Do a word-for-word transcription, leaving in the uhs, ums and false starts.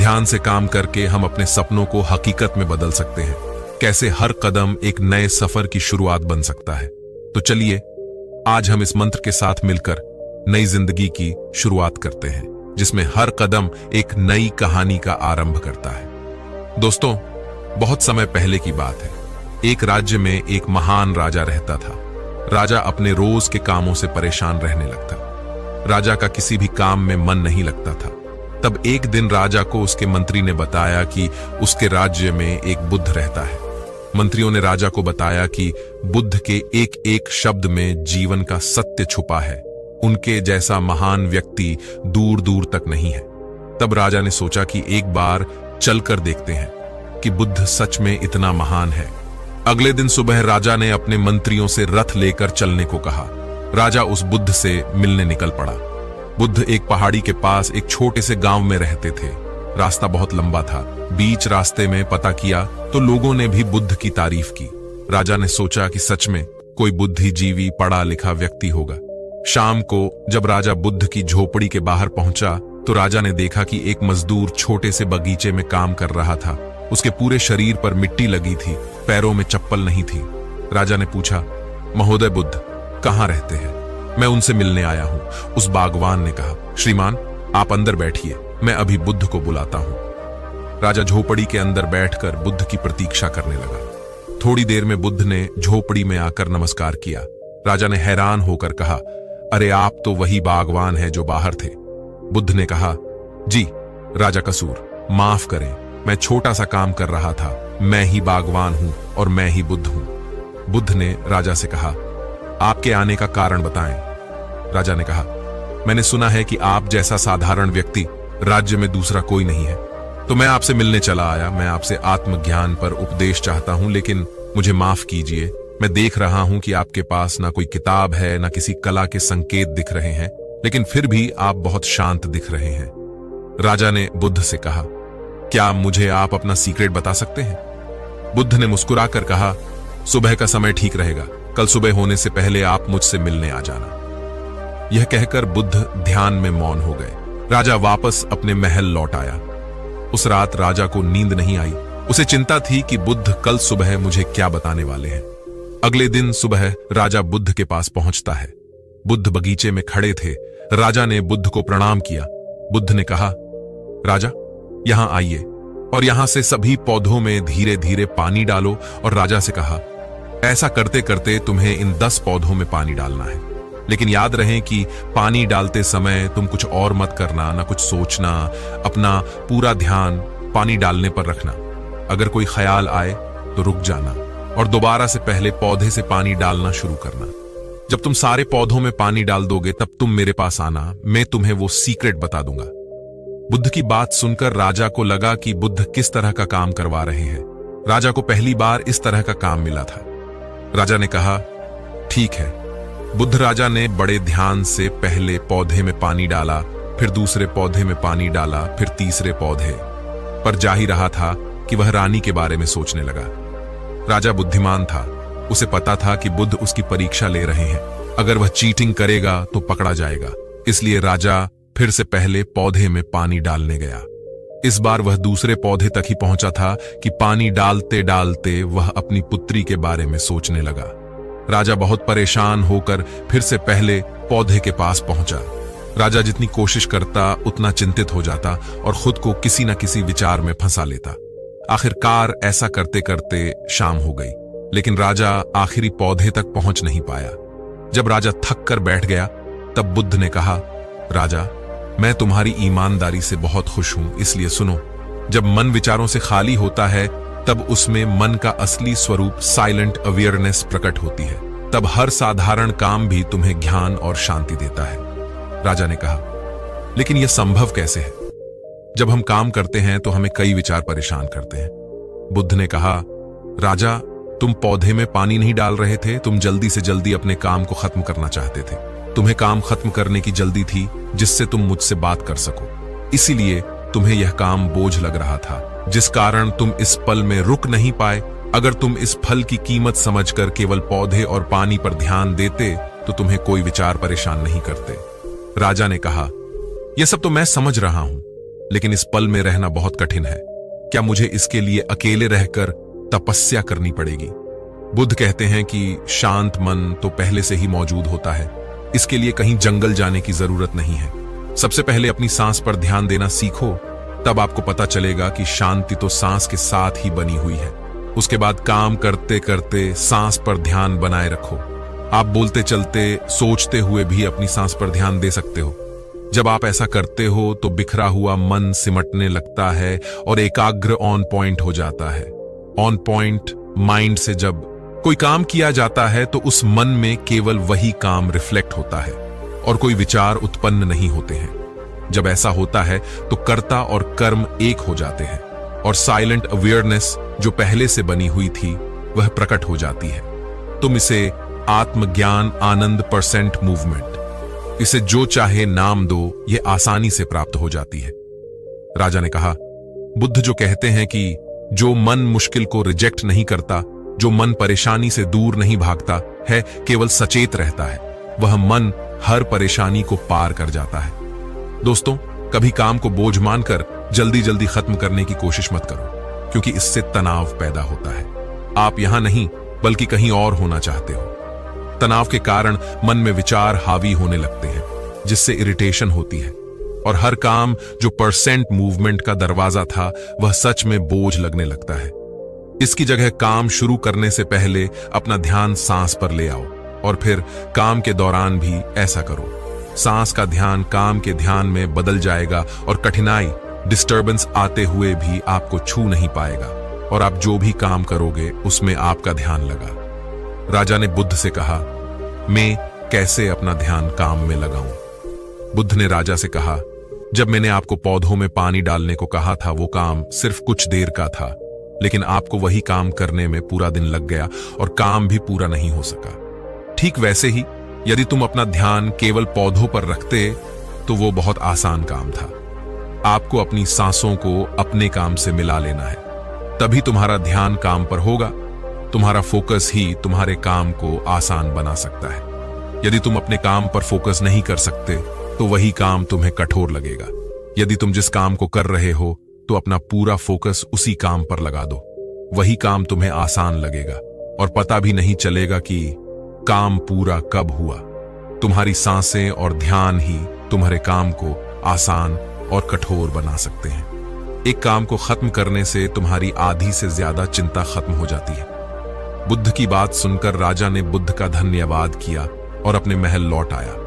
ध्यान से काम करके हम अपने सपनों को हकीकत में बदल सकते हैं। कैसे हर कदम एक नए सफर की शुरुआत बन सकता है। तो चलिए आज हम इस मंत्र के साथ मिलकर नई जिंदगी की शुरुआत करते हैं, जिसमें हर कदम एक नई कहानी का आरंभ करता है। दोस्तों, बहुत समय पहले की बात है। एक राज्य में एक महान राजा रहता था। राजा अपने रोज के कामों से परेशान रहने लगता। राजा का किसी भी काम में मन नहीं लगता था। तब एक दिन राजा को उसके मंत्री ने बताया कि उसके राज्य में एक बुद्ध रहता है। मंत्रियों ने राजा को बताया कि बुद्ध के एक एक शब्द में जीवन का सत्य छुपा है। उनके जैसा महान व्यक्ति दूर दूर तक नहीं है। तब राजा ने सोचा कि एक बार चलकर देखते हैं कि बुद्ध सच में इतना महान है। अगले दिन सुबह राजा ने अपने मंत्रियों से रथ लेकर चलने को कहा। राजा उस बुद्ध से मिलने निकल पड़ा। बुद्ध एक पहाड़ी के पास एक छोटे से गांव में रहते थे। रास्ता बहुत लंबा था। बीच रास्ते में पता किया तो लोगों ने भी बुद्ध की तारीफ की। राजा ने सोचा कि सच में कोई बुद्धिजीवी पढ़ा लिखा व्यक्ति होगा। शाम को जब राजा बुद्ध की झोपड़ी के बाहर पहुंचा तो राजा ने देखा कि एक मजदूर छोटे से बगीचे में काम कर रहा था। उसके पूरे शरीर पर मिट्टी लगी थी, पैरों में चप्पल नहीं थी। राजा ने पूछा, महोदय बुद्ध कहां रहते हैं? मैं उनसे मिलने आया हूं। उस बागवान ने कहा, श्रीमान आप अंदर बैठिए, मैं अभी बुद्ध को बुलाता हूं। राजा झोपड़ी के अंदर बैठकर बुद्ध की प्रतीक्षा करने लगा। थोड़ी देर में बुद्ध ने झोपड़ी में आकर नमस्कार किया। राजा ने हैरान होकर कहा, अरे आप तो वही बागवान हैं जो बाहर थे। बुद्ध ने कहा, जी राजा कसूर, माफ करें, मैं छोटा सा काम कर रहा था। मैं ही बागवान हूं और मैं ही बुद्ध हूं। बुद्ध ने राजा से कहा, आपके आने का कारण बताएं। राजा ने कहा, मैंने सुना है कि आप जैसा साधारण व्यक्ति राज्य में दूसरा कोई नहीं है, तो मैं आपसे मिलने चला आया। मैं आपसे आत्मज्ञान पर उपदेश चाहता हूं, लेकिन मुझे माफ कीजिए। मैं देख रहा हूं कि आपके पास ना कोई किताब है, ना किसी कला के संकेत दिख रहे हैं, लेकिन फिर भी आप बहुत शांत दिख रहे हैं। राजा ने बुद्ध से कहा, क्या मुझे आप अपना सीक्रेट बता सकते हैं? बुद्ध ने मुस्कुराकर कहा, सुबह का समय ठीक रहेगा। कल सुबह होने से पहले आप मुझसे मिलने आ जाना। यह कहकर बुद्ध ध्यान में मौन हो गए। राजा वापस अपने महल लौट आया। उस रात राजा को नींद नहीं आई। उसे चिंता थी कि बुद्ध कल सुबह मुझे क्या बताने वाले हैं। अगले दिन सुबह राजा बुद्ध के पास पहुंचता है। बुद्ध बगीचे में खड़े थे। राजा ने बुद्ध को प्रणाम किया। बुद्ध ने कहा, राजा यहां आइए और यहां से सभी पौधों में धीरे धीरे पानी डालो। और राजा से कहा, ऐसा करते करते तुम्हें इन दस पौधों में पानी डालना है, लेकिन याद रहे कि पानी डालते समय तुम कुछ और मत करना, ना कुछ सोचना। अपना पूरा ध्यान पानी डालने पर रखना। अगर कोई ख्याल आए तो रुक जाना और दोबारा से पहले पौधे से पानी डालना शुरू करना। जब तुम सारे पौधों में पानी डाल दोगे तब तुम मेरे पास आना, मैं तुम्हें वो सीक्रेट बता दूंगा। बुद्ध की बात सुनकर राजा को लगा कि बुद्ध किस तरह का काम करवा रहे हैं। राजा को पहली बार इस तरह का काम मिला था। राजा ने कहा, ठीक है। बुद्ध राजा ने बड़े ध्यान से पहले पौधे में पानी डाला, फिर दूसरे पौधे में पानी डाला, फिर तीसरे पौधे पर। जा ही रहा था कि वह रानी के बारे में सोचने लगा। राजा बुद्धिमान था। उसे पता था कि बुद्ध उसकी परीक्षा ले रहे हैं। अगर वह चीटिंग करेगा तो पकड़ा जाएगा। इसलिए राजा फिर से पहले पौधे में पानी डालने गया। इस बार वह दूसरे पौधे तक ही पहुंचा था कि पानी डालते डालते वह अपनी पुत्री के बारे में सोचने लगा। राजा बहुत परेशान होकर फिर से पहले पौधे के पास पहुंचा। राजा जितनी कोशिश करता उतना चिंतित हो जाता और खुद को किसी न किसी विचार में फंसा लेता। आखिरकार ऐसा करते करते शाम हो गई, लेकिन राजा आखिरी पौधे तक पहुंच नहीं पाया। जब राजा थक कर बैठ गया तब बुद्ध ने कहा, राजा मैं तुम्हारी ईमानदारी से बहुत खुश हूं, इसलिए सुनो। जब मन विचारों से खाली होता है तब उसमें मन का असली स्वरूप साइलेंट अवेयरनेस प्रकट होती है। तब हर साधारण काम भी तुम्हें ज्ञान और शांति देता है। राजा ने कहा, लेकिन यह संभव कैसे है? जब हम काम करते हैं तो हमें कई विचार परेशान करते हैं। बुद्ध ने कहा, राजा तुम पौधे में पानी नहीं डाल रहे थे, तुम जल्दी से जल्दी अपने काम को खत्म करना चाहते थे। तुम्हें काम खत्म करने की जल्दी थी जिससे तुम मुझसे बात कर सको। इसीलिए तुम्हें यह काम बोझ लग रहा था, जिस कारण तुम इस पल में रुक नहीं पाए। अगर तुम इस फल की कीमत समझकर केवल पौधे और पानी पर ध्यान देते तो तुम्हें कोई विचार परेशान नहीं करते। राजा ने कहा, यह सब तो मैं समझ रहा हूं, लेकिन इस पल में रहना बहुत कठिन है। क्या मुझे इसके लिए अकेले रहकर तपस्या करनी पड़ेगी? बुद्ध कहते हैं कि शांत मन तो पहले से ही मौजूद होता है, इसके लिए कहीं जंगल जाने की जरूरत नहीं है। सबसे पहले अपनी सांस पर ध्यान देना सीखो, तब आपको पता चलेगा कि शांति तो सांस के साथ ही बनी हुई है। उसके बाद काम करते करते सांस पर ध्यान बनाए रखो। आप बोलते चलते सोचते हुए भी अपनी सांस पर ध्यान दे सकते हो। जब आप ऐसा करते हो तो बिखरा हुआ मन सिमटने लगता है और एकाग्र ऑन पॉइंट हो जाता है। ऑन पॉइंट माइंड से जब कोई काम किया जाता है तो उस मन में केवल वही काम रिफ्लेक्ट होता है और कोई विचार उत्पन्न नहीं होते हैं। जब ऐसा होता है तो कर्ता और कर्म एक हो जाते हैं और साइलेंट अवेयरनेस जो पहले से बनी हुई थी वह प्रकट हो जाती है। तुम इसे आत्मज्ञान आनंद परसेंट मूवमेंट, इसे जो चाहे नाम दो, यह आसानी से प्राप्त हो जाती है। राजा ने कहा, बुद्ध जो कहते हैं कि जो मन मुश्किल को रिजेक्ट नहीं करता, जो मन परेशानी से दूर नहीं भागता है, केवल सचेत रहता है, वह मन हर परेशानी को पार कर जाता है। दोस्तों, कभी काम को बोझ मानकर जल्दी जल्दी खत्म करने की कोशिश मत करो, क्योंकि इससे तनाव पैदा होता है। आप यहां नहीं बल्कि कहीं और होना चाहते हो। तनाव के कारण मन में विचार हावी होने लगते हैं, जिससे इरिटेशन होती है और हर काम जो परसेंट मूवमेंट का दरवाजा था वह सच में बोझ लगने लगता है। इसकी जगह काम शुरू करने से पहले अपना ध्यान सांस पर ले आओ और फिर काम के दौरान भी ऐसा करो। सांस का ध्यान काम के ध्यान में बदल जाएगा और कठिनाई डिस्टर्बेंस आते हुए भी आपको छू नहीं पाएगा और आप जो भी काम करोगे उसमें आपका ध्यान लगा। राजा ने बुद्ध से कहा, मैं कैसे अपना ध्यान काम में लगाऊं? बुद्ध ने राजा से कहा, जब मैंने आपको पौधों में पानी डालने को कहा था वो काम सिर्फ कुछ देर का था, लेकिन आपको वही काम करने में पूरा दिन लग गया और काम भी पूरा नहीं हो सका। ठीक वैसे ही यदि तुम अपना ध्यान केवल पौधों पर रखते तो वो बहुत आसान काम था। आपको अपनी सांसों को अपने काम से मिला लेना है, तभी तुम्हारा ध्यान काम पर होगा। तुम्हारा फोकस ही तुम्हारे काम को आसान बना सकता है। यदि तुम अपने काम पर फोकस नहीं कर सकते तो वही काम तुम्हें कठोर लगेगा। यदि तुम जिस काम को कर रहे हो तो अपना पूरा फोकस उसी काम पर लगा दो, वही काम तुम्हें आसान लगेगा और पता भी नहीं चलेगा कि काम पूरा कब हुआ। तुम्हारी सांसें और ध्यान ही तुम्हारे काम को आसान और कठोर बना सकते हैं। एक काम को खत्म करने से तुम्हारी आधी से ज्यादा चिंता खत्म हो जाती है। बुद्ध की बात सुनकर राजा ने बुद्ध का धन्यवाद किया और अपने महल लौट आया।